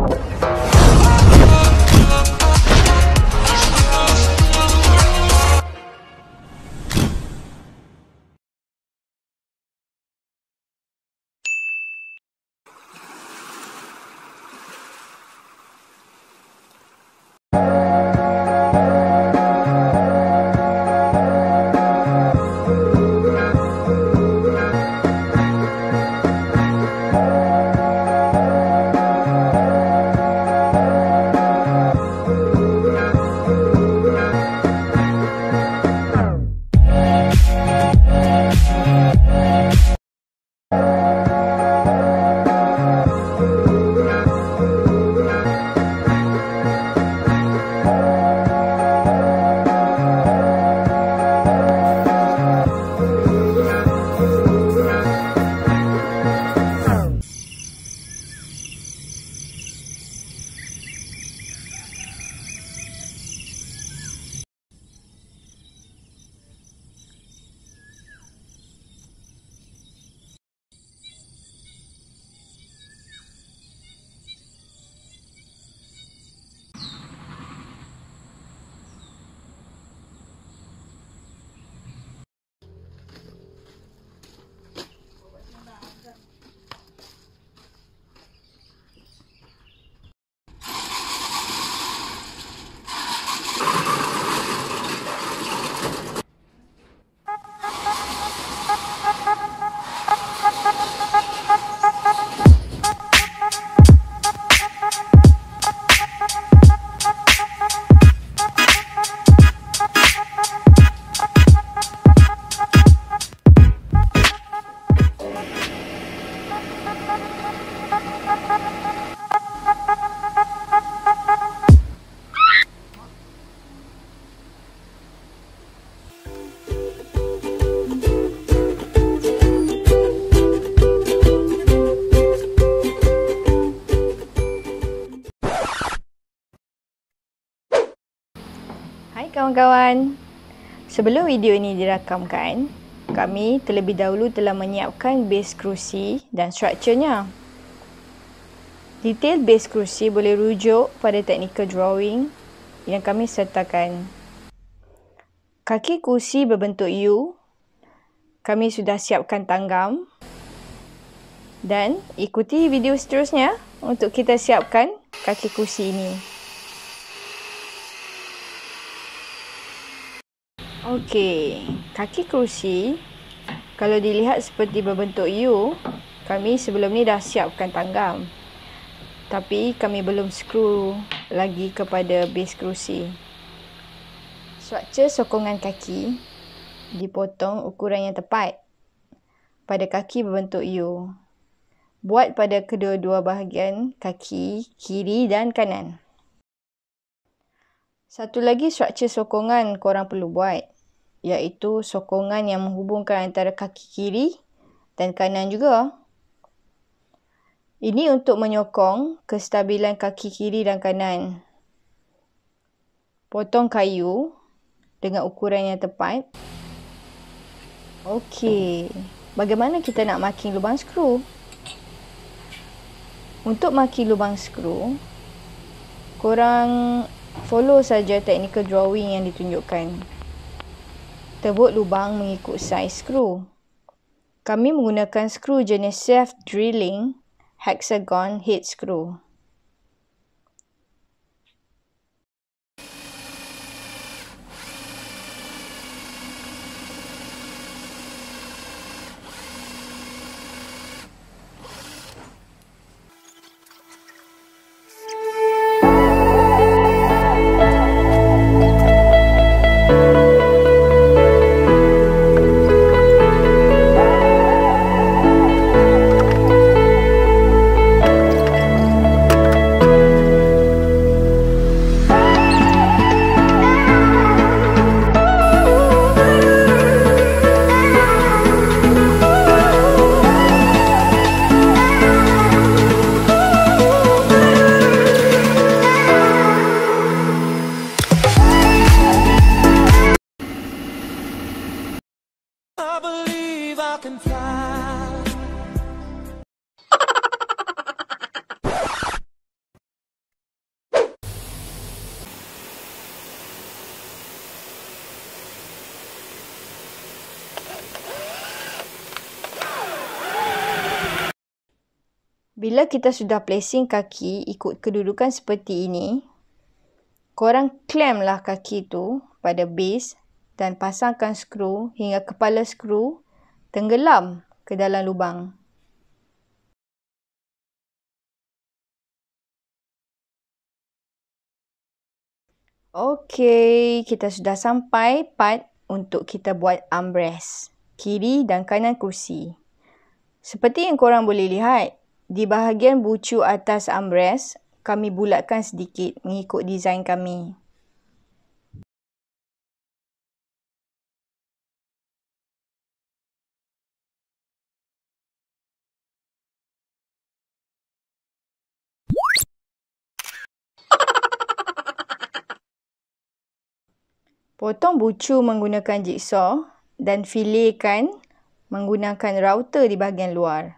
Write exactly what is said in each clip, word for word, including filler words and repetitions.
Hai kawan-kawan, sebelum video ini dirakamkan, kami terlebih dahulu telah menyiapkan base kerusi dan strukturnya. Detail base kerusi boleh rujuk pada technical drawing yang kami sertakan. Kaki kerusi berbentuk U, kami sudah siapkan tanggam, dan ikuti video seterusnya untuk kita siapkan kaki kerusi ini. Okey, kaki kerusi kalau dilihat seperti berbentuk U, kami sebelum ni dah siapkan tanggam. Tapi kami belum skru lagi kepada base kerusi. Struktur sokongan kaki dipotong ukuran yang tepat pada kaki berbentuk U. Buat pada kedua-dua bahagian kaki, kiri dan kanan. Satu lagi struktur sokongan korang perlu buat, iaitu sokongan yang menghubungkan antara kaki kiri dan kanan juga. Ini untuk menyokong kestabilan kaki kiri dan kanan. Potong kayu dengan ukuran yang tepat. Okey, bagaimana kita nak marking lubang skru? Untuk marking lubang skru, korang follow saja technical drawing yang ditunjukkan. Tebuk lubang mengikut saiz skru. Kami menggunakan skru jenis self drilling hexagon head screw. Bila kita sudah placing kaki ikut kedudukan seperti ini, korang clamplah kaki tu pada base dan pasangkan skru hingga kepala skru tenggelam ke dalam lubang. Okey, kita sudah sampai part untuk kita buat armrest, kiri dan kanan kerusi. Seperti yang korang boleh lihat, di bahagian bucu atas armrest, kami bulatkan sedikit mengikut desain kami. Potong bucu menggunakan jigsaw dan filetkan menggunakan router di bahagian luar.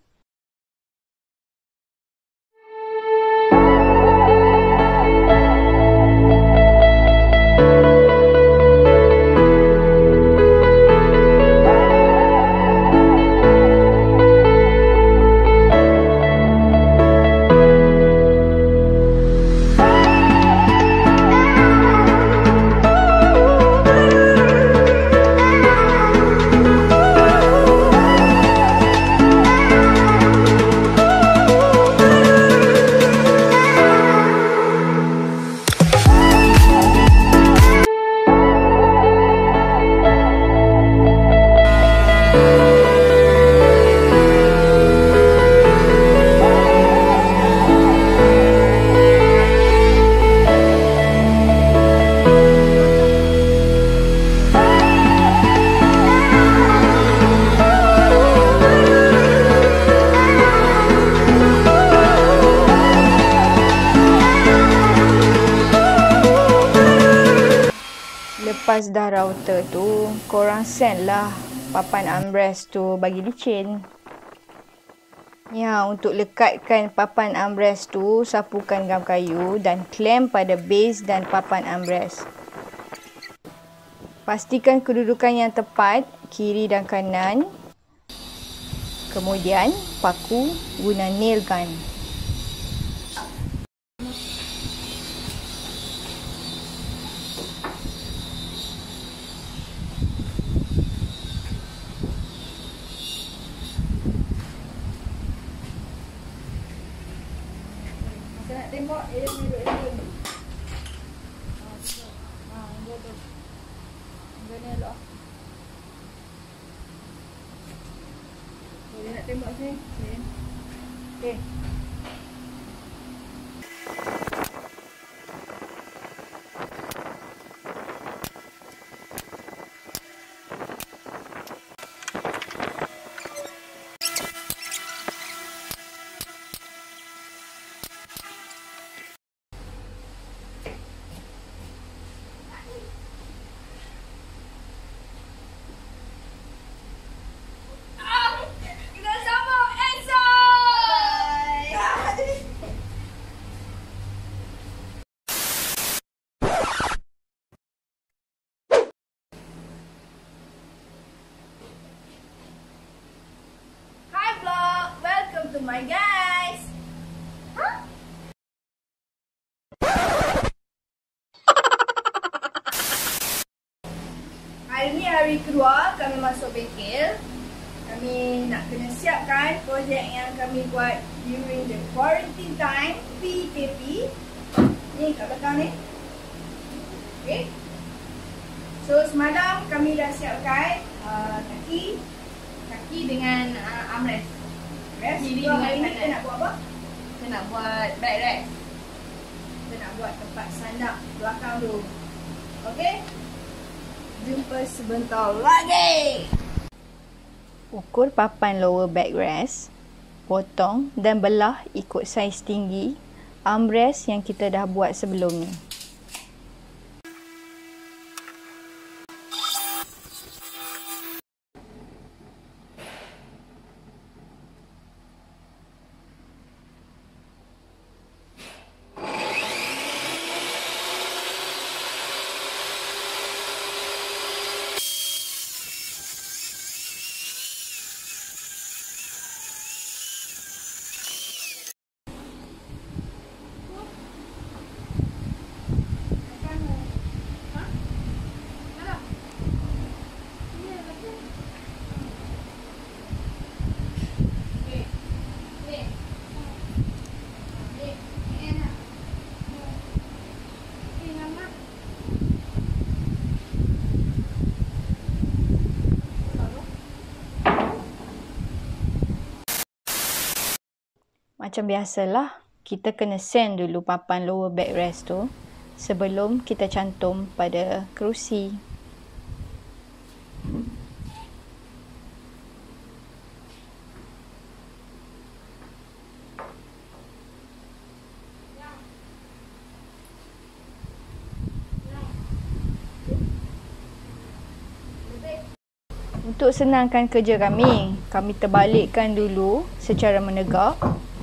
Lepas dah router tu, korang sand lah papan armrest tu bagi licin. Ya, untuk lekatkan papan armrest tu, sapukan gam kayu dan clamp pada base dan papan armrest. Pastikan kedudukan yang tepat, kiri dan kanan. Kemudian, paku guna nail gun. Nak tembak, dia duduk sini. Haa, dia tu. Dia ni elok. Dia nak tembak sini. Okey. My guys. Huh? Hari ni hari kedua kami masuk bengkel. Kami nak kena siapkan projek yang kami buat during the quarantine time, P K P. Ni kat belakang ni. Okay. So semalam kami dah siapkan uh, kaki, kaki dengan uh, armrest. Rest. Kiri so, hari ni kita nak buat apa? Kita nak buat backrest. Kita nak buat tempat sandak belakang tu. Okey? Jumpa sebentar lagi. Ukur papan lower backrest, potong dan belah ikut saiz tinggi armrest yang kita dah buat sebelum ni. Macam biasalah, kita kena sand dulu papan lower backrest tu sebelum kita cantum pada kerusi. Untuk senangkan kerja kami, kami terbalikkan dulu secara menegak.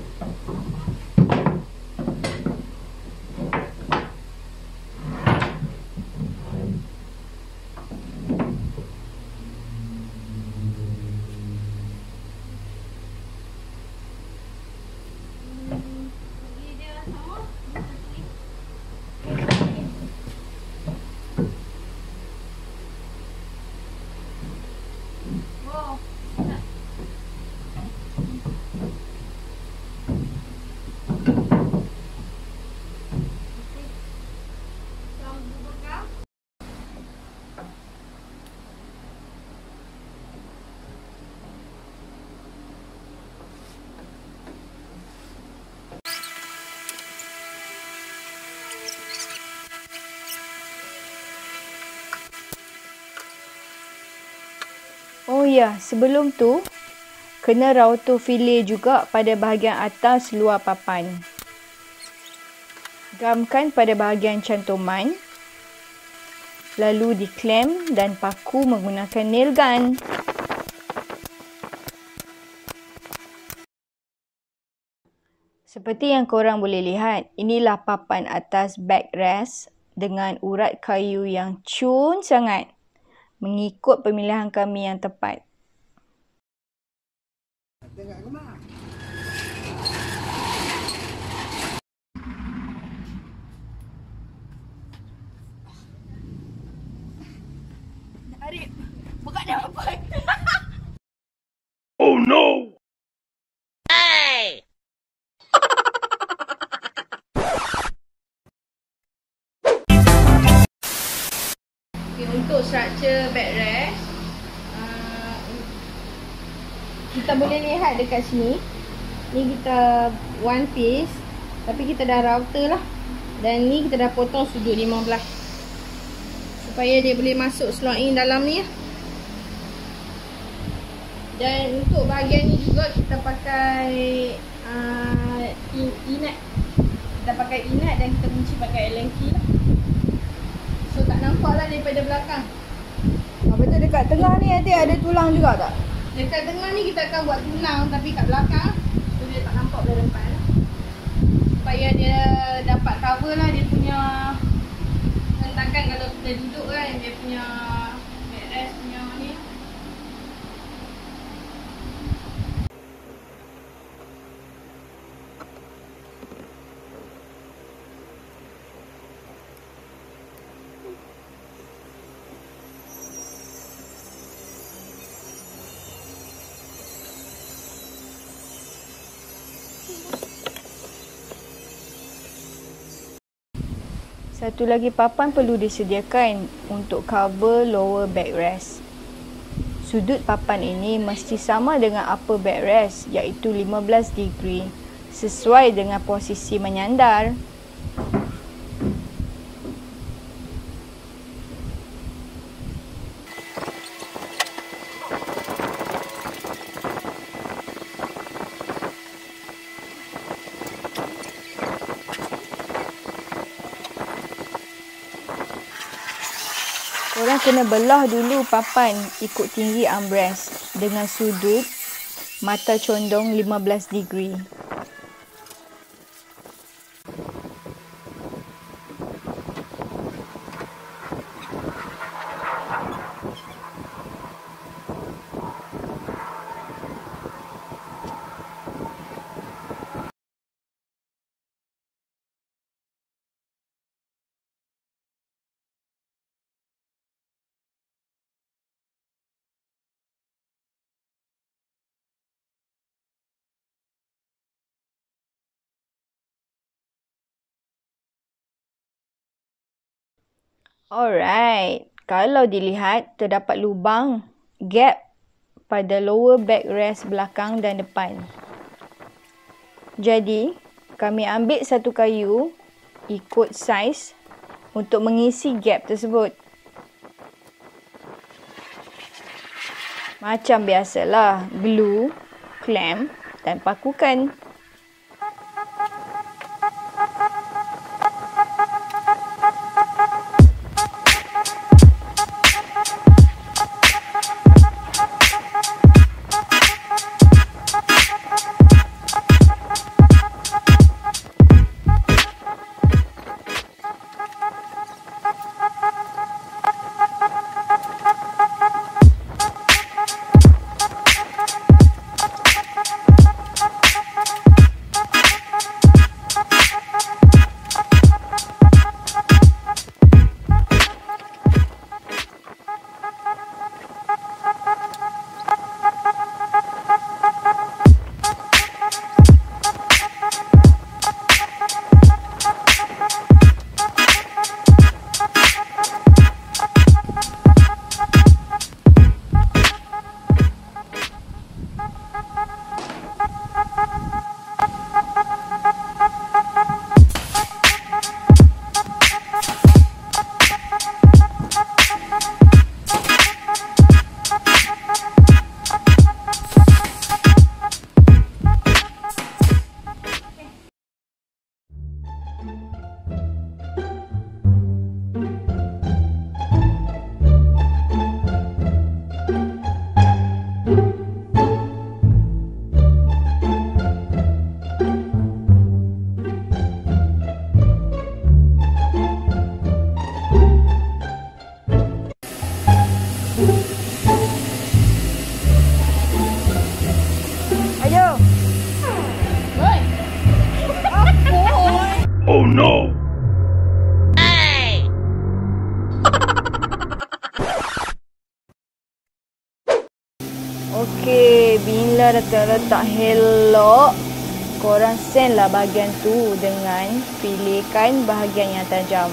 Oh ya, sebelum tu kena rauto fillet juga pada bahagian atas luar papan. Gamkan pada bahagian cantuman, lalu diklem dan paku menggunakan nail gun. Seperti yang korang boleh lihat, inilah papan atas backrest dengan urat kayu yang cun sangat, mengikut pemilihan kami yang tepat. Arif, bukan dia apa? Oh no! Hey! Okay, untuk struktur backrest, uh, kita boleh lihat dekat sini. Ni kita one piece, tapi kita dah router lah. Dan ni kita dah potong sudut lima belas supaya dia boleh masuk slot in dalam ni. Dan untuk bahagian ni juga kita pakai uh, inat. Kita pakai inat dan kita kunci pakai Allen key lah. So tak nampak lah daripada belakang. Ah, betul dekat tengah ni nanti ada tulang juga tak? Dekat tengah ni kita akan buat tulang, tapi kat belakang so dia tak nampak dari depan. Supaya dia dapat cover lah dia punya hentakan kalau kita duduk kan, dia punya backrest punya ni. Satu lagi papan perlu disediakan untuk cover lower backrest. Sudut papan ini mesti sama dengan upper backrest, iaitu lima belas degree, sesuai dengan posisi menyandar. Korang kena belah dulu papan ikut tinggi armrest dengan sudut mata condong lima belas degree. Alright, kalau dilihat terdapat lubang gap pada lower backrest belakang dan depan. Jadi, kami ambil satu kayu ikut saiz untuk mengisi gap tersebut. Macam biasalah, glue, clamp dan pakukan. Ayo. Woi. Apa? Oh no! Okey, bila dah terletak helok, korang send lah bahagian tu dengan pilihkan bahagian yang tajam.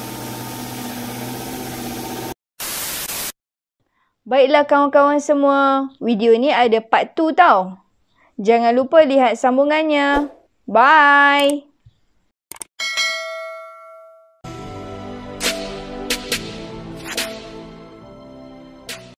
Baiklah kawan-kawan semua, video ni ada part dua tau. Jangan lupa lihat sambungannya. Bye!